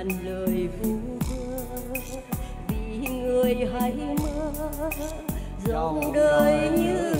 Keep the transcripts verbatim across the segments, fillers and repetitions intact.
ngàn lời vu vơ vì người hay mơ dòng đời như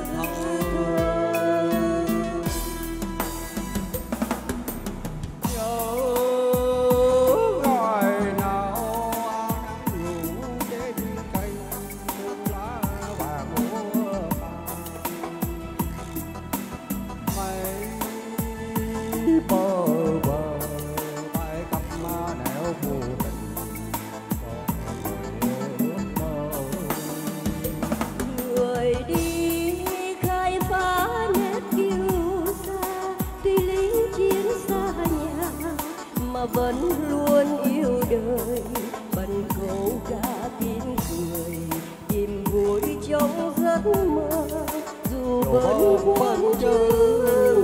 vẫn luôn yêu đời bần câu ca tiếng cười tìm vui trong giấc mơ dù vẫn vẫn chưa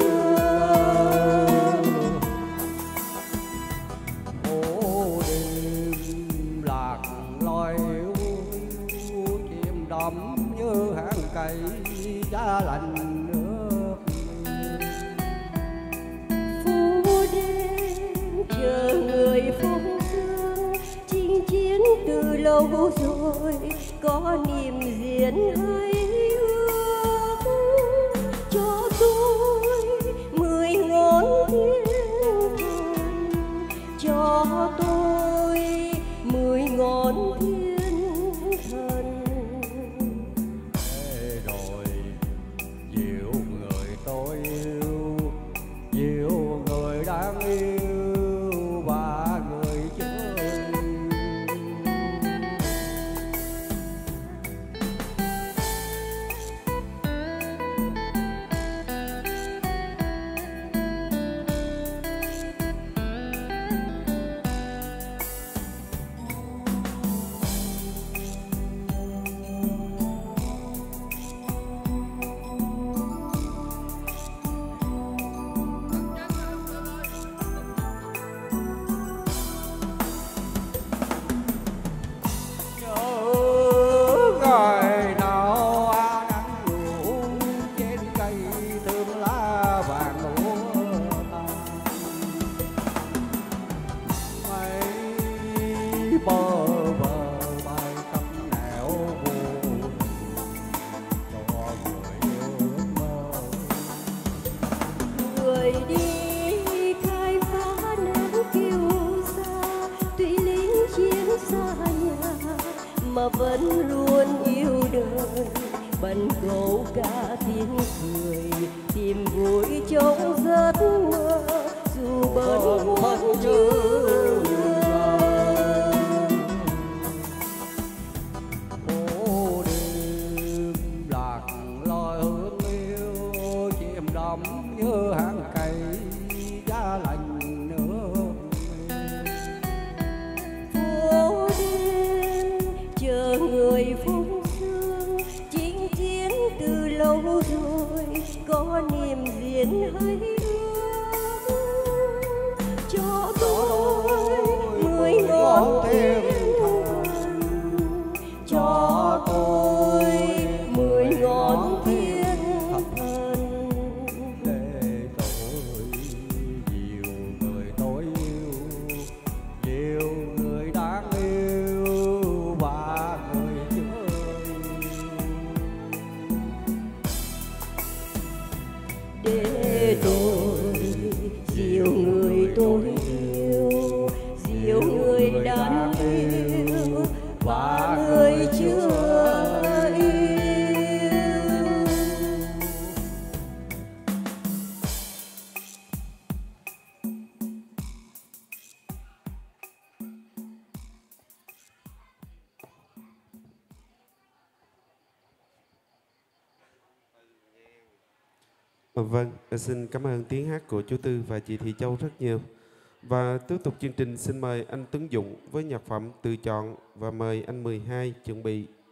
ô đêm lạc loài chìm đắm như hàng cây giá lạnh chờ người phong sương chinh chiến từ lâu rồi có niềm riêng hay ước cho tôi mười ngón thiên thần cho tôi mười ngón thiên thần để rồi dịu người tôi yêu dịu người đang yêu bơ vơ bài cắm nẻo vô cho người ước mơ người đi khai phá nắng kiêu sa tuy lính chiến xa nhà mà vẫn luôn yêu đời bần câu ca tiếng cười tìm vui trong giấc mơ dù bận vẫn chưa như hàng cây giá lạnh nữa phố đêm chờ người phong sương chinh chiến từ lâu rồi có niềm riêng hay ước cho tôi mười ngón thiên thần cho tôi mười ngón thiên để tôi dìu người tôi yêu dìu người đang yêu và người chưa yêu. Vâng, xin cảm ơn tiếng hát của chú Tư và chị Thị Châu rất nhiều. Và tiếp tục chương trình xin mời anh Tuấn Dũng với nhạc phẩm Tự Chọn và mời anh mười hai chuẩn bị.